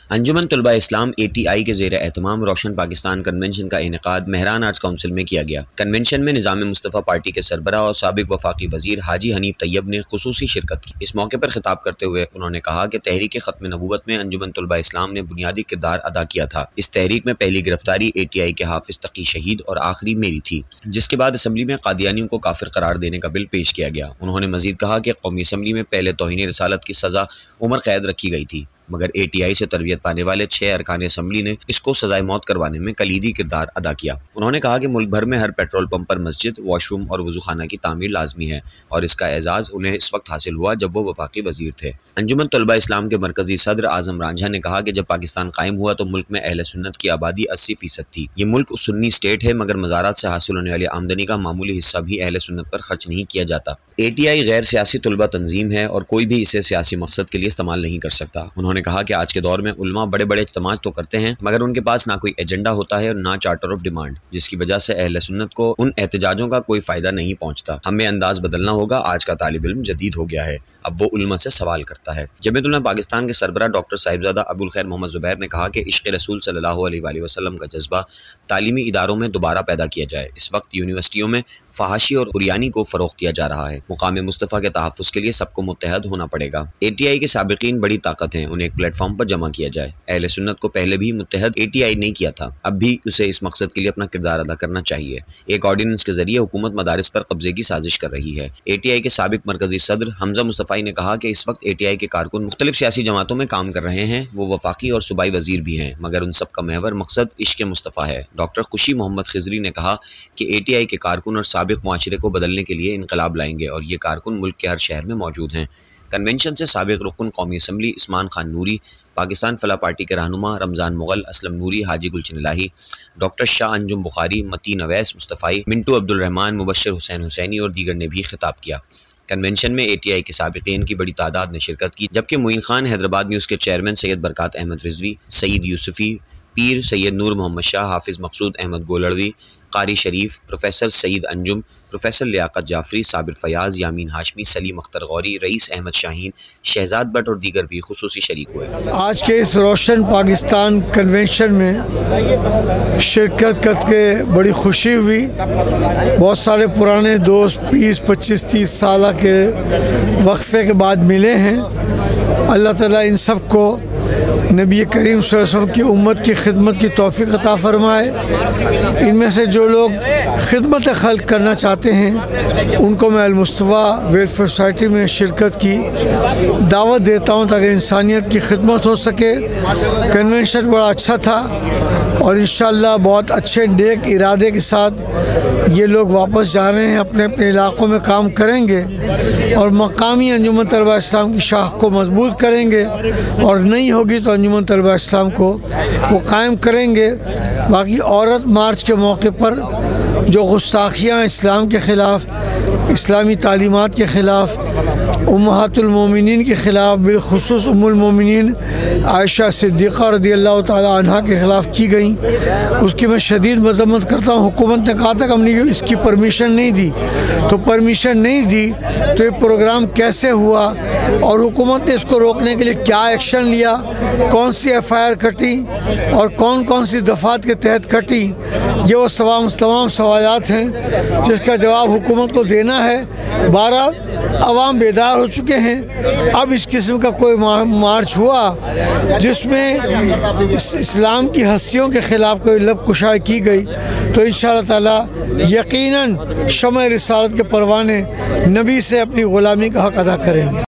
अंजुमन तलबा इस्लाम ATI के ज़ेर एहतमाम रोशन पाकिस्तान कन्वेंशन का इनेकाद मेहरान आर्ट्स काउंसिल में किया गया। कन्वेंशन में निज़ाम मुस्तफ़ा पार्टी के सरबराह और साबिक वफाकी वज़ीर हाजी हनीफ तैयब ने खुसूसी शिरकत की। इस मौके पर खिताब करते हुए उन्होंने कहा कि तहरीक ख़त्म नबूवत में अंजुमन तलबा इस्लाम ने बुनियादी किरदार अदा किया था। इस तहरीक में पहली गिरफ्तारी ATI के हाफिज तकी शहीद और आखिरी मेरी थी, जिसके बाद असम्बली में कादियानियों को काफिर करार देने का बिल पेश किया गया। उन्होंने मजीद कहा कि कौमी असम्बली में पहले तौहीन रिसालत की सज़ा उम्र कैद रखी गई थी, मगर ATI से तरबियत पाने वाले 6 अरकान असम्बली ने इसको सजाए मौत करवाने में कलीदी किरदार अदा किया। उन्होंने कहा कि मुल्क भर में हर पेट्रोल पंप पर मस्जिद, वॉशरूम और वज़ूखाना की तामीर लाजमी है और इसका एजाज़ उन्हें इस वक्त हासिल हुआ जब वो वफाकी वज़ीर थे। अंजुमन तलबा इस्लाम के मरकजी सदर आज़म रांझा ने कहा कि जब पाकिस्तान कायम हुआ तो मुल्क में अहले सुन्नत की आबादी 80% थी। ये मुल्क सुन्नी स्टेट है, मगर मज़ारात से हासिल होने वाली आमदनी का मामूली हिस्सा भी अहले सुन्नत पर खर्च नहीं किया जाता। ATI गैर सियासी तलबा तंजीम है और कोई भी इसे सियासी मकसद के लिए इस्तेमाल नहीं कर सकता। उन्होंने कहा कि आज के दौर में उलमा बड़े बड़े इज्तिमाअ तो करते हैं, मगर उनके पास ना कोई एजेंडा होता है और ना चार्टर ऑफ डिमांड, जिसकी वजह से अहले सुन्नत को उन एहतजाजों का कोई फायदा नहीं पहुंचता। हमें अंदाज बदलना होगा। आज का तालिब इल्म जदीद हो गया है, अब वो उलमा से सवाल करता है। जमीयत उलमा पाकिस्तान के सरबराह डॉक्टर साहिबजादा अबुल खैर मोहम्मद ज़ुबैर ने कहा कि इश्क़ रसूल सल्लल्लाहु अलैहि वसल्लम का जज्बा तालीमी इदारों में दोबारा पैदा किया जाए। इस वक्त यूनिवर्सिटियों में फहाशी और उरियानी को फ़रोग़ दिया जा रहा है। मुकाम मुस्तफ़ा के तहफ़्फ़ुज़ के लिए सबको मुत्तहद होना पड़ेगा। ATI के साबिकीन बड़ी ताकत हैं, उन्हें एक प्लेटफॉर्म पर जमा किया जाए। अहले सुन्नत को पहले भी मुत्तहद ATI नहीं किया था, अब भी उसे इस मकसद के लिए अपना किरदार अदा करना चाहिए। एक ऑर्डिनेंस के जरिए हुकूमत मदारिस पर कब्जे की साजिश कर रही है। ATI के साबिक मरकजी सदर हमजा मुस्तफ़ाई ने कहा कि इस वक्त ATI के कारकुन मुख्तलिफ सियासी जमातों में काम कर रहे हैं। वो वफाकी और सूबाई वजीर भी हैं, मगर उन सब का महवर मकसद इश्क़ मुस्तफ़ा है। डॉक्टर खुशी मोहम्मद खिजरी ने कहा कि ATI के कारकुन और साबिक मुआशरे को बदलने के लिए इनकलाब लाएंगे और ये कारकुन मुल्क के हर शहर में मौजूद हैं। कन्वेंशन से साबिक रुकन कौमी असम्बली उस्मान खान नूरी, पाकिस्तान फलाह पार्टी के रहनुमा रमज़ान मुग़ल, असलम नूरी, हाजी गुलशन इलाही, डॉक्टर शाह अंजुम बुखारी, मतीन अवैस मुस्तफ़ाई, मिंटू अब्दुल रहमान, मुबशर हुसैन हुसैनी और दीगर ने भी खिताब किया। कन्वेंशन में ATI के साबिकीन की बड़ी तादाद ने शिरकत की, जबकि मोइन खान हैदराबाद न्यूज़ के चेयरमैन सैयद बरकात अहमद रिजवी, सईद यूसुफ़ी, पीर सैयद नूर मोहम्मद शाह, हाफिज़ मकसूद अहमद गोलड़वी, कारी शरीफ, प्रोफेसर सईद अंजुम, प्रोफेसर लियाकत जाफरी, साबिर फयाज, यामीन हाशमी, सलीम अख्तर गौरी, रईस अहमद शाहीन, शहजाद भट्ट और दीगर भी खुसूसी शरीक हुए। आज के इस रोशन पाकिस्तान कन्वेंशन में शिरकत करके बड़ी खुशी हुई। बहुत सारे पुराने दोस्त 20-25-30 साल के वक्फे के बाद मिले हैं। अल्लाह ताला इन सब को नबी करीम सल्लल्लाहु अलैहि वसल्लम की उम्मत की खिदमत की तौफीक अता फरमाए। इनमें से जो लोग खिदमत खल्क करना चाहते हैं उनको मैं अल-मुस्तफ़ा वेलफेयर सोसाइटी में शिरकत की दावत देता हूँ ताकि इंसानियत की खिदमत हो सके। कन्वेंशन बड़ा अच्छा था और इंशाअल्लाह बहुत अच्छे नेक इरादे के साथ ये लोग वापस जा रहे हैं, अपने अपने इलाक़ों में काम करेंगे और मकामी अंजुमन तलबा इस्लाम की शाख को मजबूत करेंगे और नहीं होगी तो अंजुमन तलबा इस्लाम को वो कायम करेंगे। बाकी औरत मार्च के मौके पर जो गुस्ताखियाँ इस्लाम के ख़िलाफ़, इस्लामी तालीमात के ख़िलाफ़, उम्महातुल मोमिनीन के ख़िलाफ़, बिलखुसूस उम्मुल मोमिनीन आयशा सिद्दीक़ा रज़ियल्लाहु ताला अन्हा के ख़िलाफ़ की गई, उसकी मैं शदीद मज़म्मत करता हूँ। हुकूमत ने कहा था कि हमने इसकी परमिशन नहीं दी, तो परमिशन नहीं दी तो ये प्रोग्राम कैसे हुआ और हुकूमत ने इसको रोकने के लिए क्या एक्शन लिया, कौन सी FIR कटी और कौन कौन सी दफ़ात के तहत कटी, ये वो तमाम सवालात हैं जिसका जवाब हुकूमत को देना है। 12 अवाम बेदार हो चुके हैं। अब इस किस्म का कोई मार्च हुआ जिसमें इस्लाम की हस्तियों के ख़िलाफ़ कोई लब कुशाई की गई तो इंशाअल्लाह ताला यकीनन शम्अ रिसालत के परवाने नबी से अपनी ग़ुलामी का हक़ अदा करेंगे।